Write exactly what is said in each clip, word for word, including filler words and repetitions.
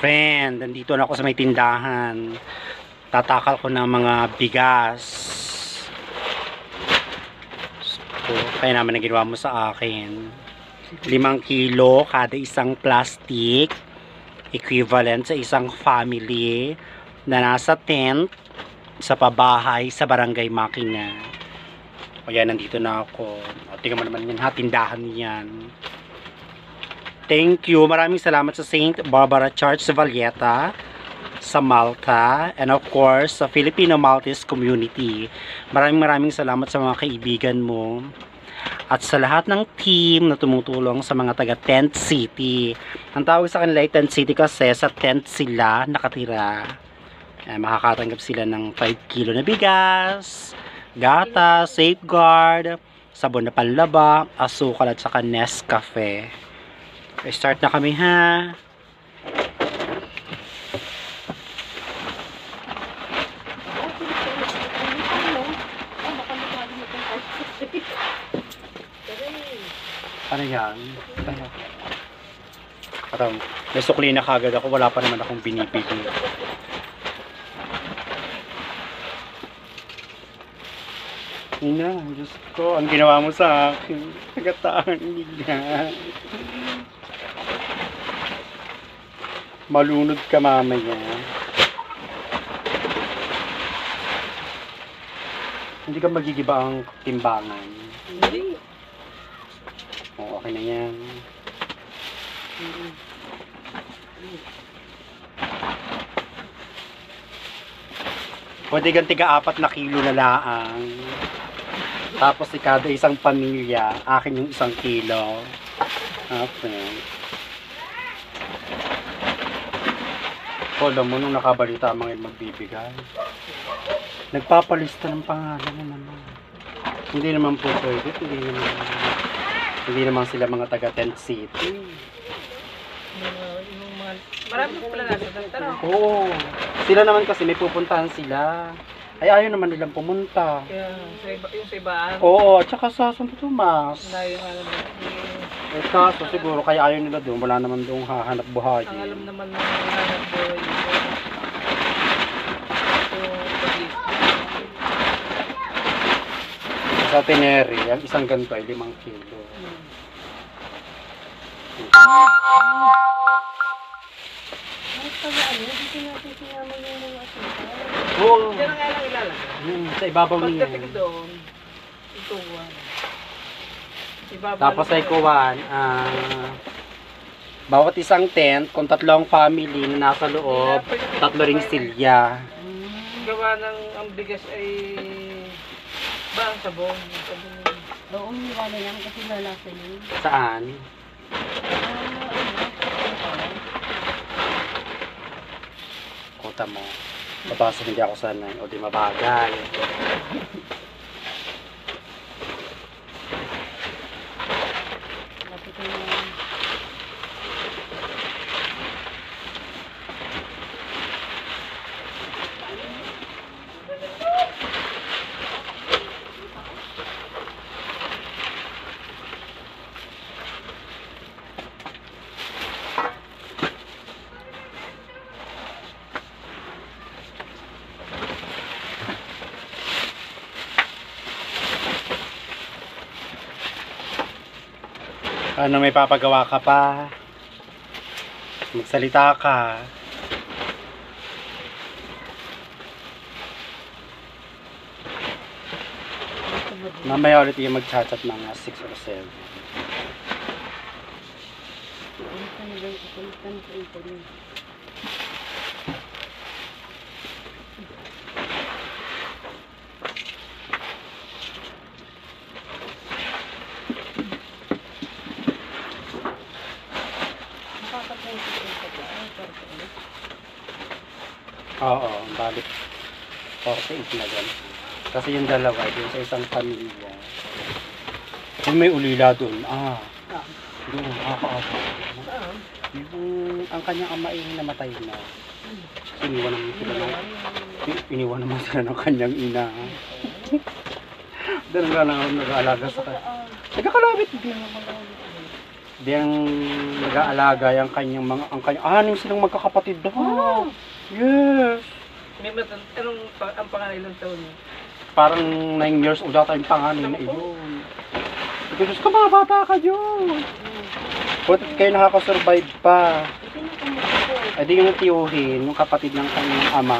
Friend, nandito na ako sa may tindahan. Tatakal ko ng mga bigas. So, kaya naman na ginawa mo sa akin. Limang kilo kada isang plastic. Equivalent sa isang family na nasa tent sa pabahay sa Barangay Makina. Kaya nandito na ako. O, tingnan mo naman yan ha, tindahan yan. Thank you. Maraming salamat sa Saint Barbara Church sa Valletta, sa Malta, and of course, sa Filipino Maltese community. Maraming maraming salamat sa mga kaibigan mo at sa lahat ng team na tumutulong sa mga taga Tent City. Ang tawag sa kanila ay Tent City kasi sa tent sila nakatira. Eh, makakatanggap sila ng five kilo na bigas, gata, safeguard, sabon na panlaba, asukal at saka Nescafe. Start na kami ha. Ano yan? Ano? Parang may sukli na kagad ako. Wala pa naman akong binibili. Ina, Diyos ko. Ang ginawa mo sa akin. Nagataan niya. Malunod ka mamaya. Hindi ka magigiba ang timbangan. Hindi. Oo, okay na yan. Pwede ganti ka apat na kilo na laang. Tapos si kada isang pamilya, akin yung isang kilo. Okay. Alam mo, nung nakabalita ang mga magbibigay, nagpapalista ng pangalan na naman. Hindi naman po pwede, hindi naman, hindi naman sila mga taga Tent City. Marami pala nasa tantara. Oo, sila naman kasi may pupuntahan sila. Ay, ayaw naman nilang pumunta. Kaya, sa iba, yung sa ibaan. Oo, at saka sa Santo Tomas. Na yung alam mo. Eh, kaso siguro, kaya ayaw nila doon, wala naman doon hahanap buhay. Ang alam naman ng hanap buhay. Sa Teneri, ang isang ganito ay limang kilo. Hmm. Oo. Diyan na nga lang ilalagay. Hmm, sa ibabaw niya. Pagdating doon, ito one. Ibabaw Tapos lang ay kuwan, ah, bawat isang tent, kung tatlong family na nasa loob, tatlo ring silya. gawa ng ang bigas ay ba ang sabon? Sabon. Oo, wala yan kasi lalasa yun. Saan? Kuta mo. Babasa hindi ako sanay. O di mabagal. Lapit ko na. Ano, may papagawa ka pa? Magsalita ka. Mamaya ulit yung mag-chat-chat mga six or seven. Kulitan na lang, kulitan sa internet. Oo, balik forty-eight na dyan. Kasi yung dalawa, yung sa isang pamilya. Kung may ulila doon, ah, doon, nakakaasa. Yung, ang kanyang ama ay namatay na. Iniwan naman sila ng, iniwan naman sila ng kanyang ina. Doon nga lang ako nag-aalaga sa kanya. Nagkakalabit. Hindi naman malawit. Di ang nag-aalaga yung kanyang mga, ang kanyang, anim silang magkakapatid daw. Oh. Yes. May matan, anong pa, ang pangalan ilang taon niya? Parang nine years old ata yung panganay na iyon. Ito, Diyos ko, mga bata ka yun. Buti kayo nakakasurvive pa. Ito na kumuha ko. Eh di yung tiyuhin, yung kapatid ng kanyang ama,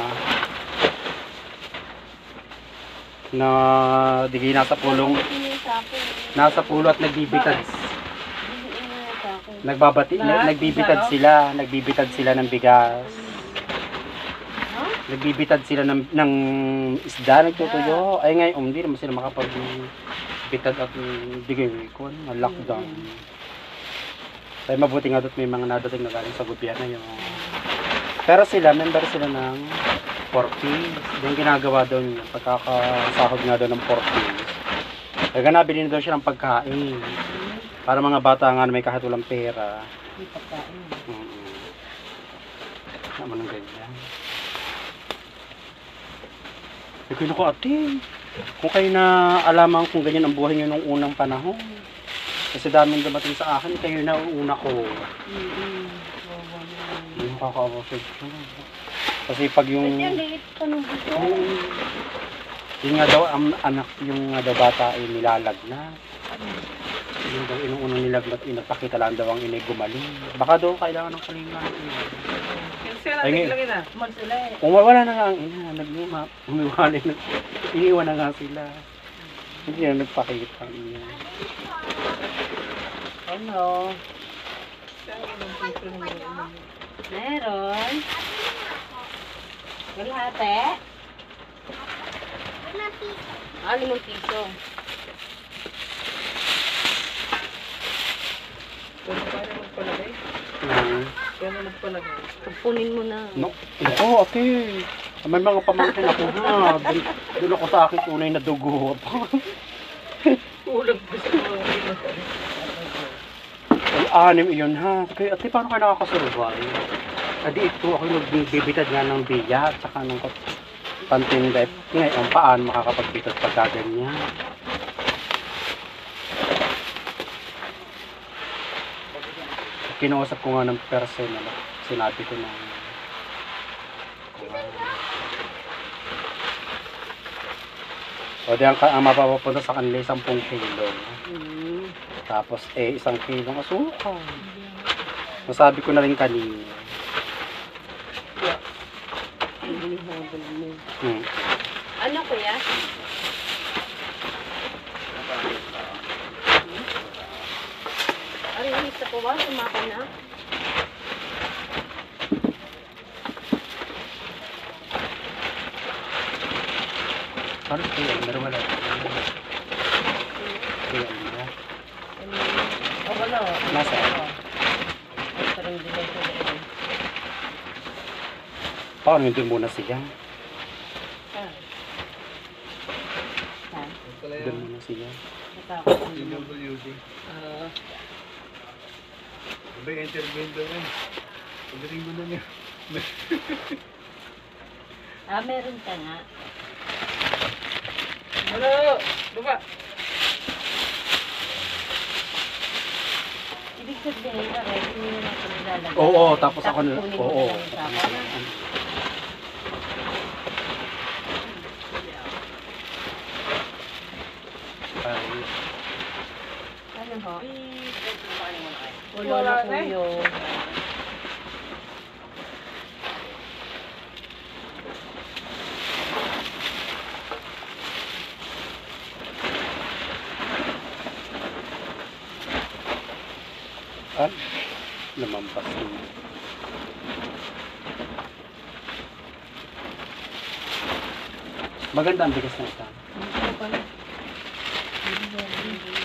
na di kayo nasa pulong, Ito na sa akin. nasa pulo at nagbibitad. Hindi na sa akin. Nagbabati, na, nagbibitad sila, nagbibitad sila ng bigas. Ha? Nagbibitad sila ng, ng isda, nagtutuyo. Ay ngayon, hindi naman sila makapagbitad at bigay ko, na lockdown. Kaya mabuti nga doon may mga nadating na galing sa gobyerno yung... Pero sila, member sila ng four Ps. Yung ginagawa doon, pagkakasahod nga doon ng four Ps. Kaya nabili na daw siya ng pagkain. Para mga bata nga na may kahit walang pera. May pagkain. Mm-hmm. Naman ng ganyan. Hindi ko naku ate. Kung kayo na alaman kung ganyan ang buhay nyo nung unang panahon. Kasi daming dumating sa akin, kayo na una ko. Mm-hmm. Hindi mo kakakasig ko. Kasi pag yung... Kasi ang liit pa nung gusto. yung, yung nga daw, ang anak, yung nga daw bata ay nilalagnat. Yung daw inuunang nilagnat, inapakita lang daw ang inay gumaling. Baka daw kailangan ng kalingan. Yung siya Ay, natin ngayon. lang ina. Magsula eh. Kung wala na nga ang ina, nag-umap, umiwalay na, iniwan na nga sila. Hindi na nagpakita ang ina. Ano? Siya ang ilang piso ng mga ina. Meron. Kalahate. Ah, limang piso. Pero paano magpalagay? Mm. Paano magpalagay? Pupunin mo na. No, ito, ate. May mga pamangkin ako na. Doon, doon ako sa akin tunay na dugo. Kulang pa sa mga ina. Ay, anim iyon ha. Kaya ate, paano kayo nakakasurvive? Adi ito, ako nagbibitad nga ng biya at saka ng pantinday. Ngayon, paano makakapagbitad pagka ganyan? Kinausap ko nga ng personal. Sinabi ko na o di ang, ang mapapapunta sa kanila isang pong kilo. Mm. Tapos eh isang kilong asukal. Nasabi ko na rin kanina. Hindi habol mo. Hmm. Ano kuya? Ano yung isa ko ba? Sumaka na? Parang kaya, meron wala. Kaya, ano? O wala. Nasa? Ay, parang dilay ko na. Paano yun doon muna siya? Ah. Ah. Doon muna siya. Natakot ang D W D. Ah, Iba yung interview daw eh. Pagaling mo na niya. Ah, meron ka nga. Ano? Baba! Ibig sabihin ka, ready mo na natin nilalagay. Oo, tapos ako na, kunin mo oo. na lang sa akin. Ay, Ano ho? Wala Wala na na eh. kuyo. ah, lumampas yun. Maganda ang bigas na ito. Ano pala? Hindi, hindi.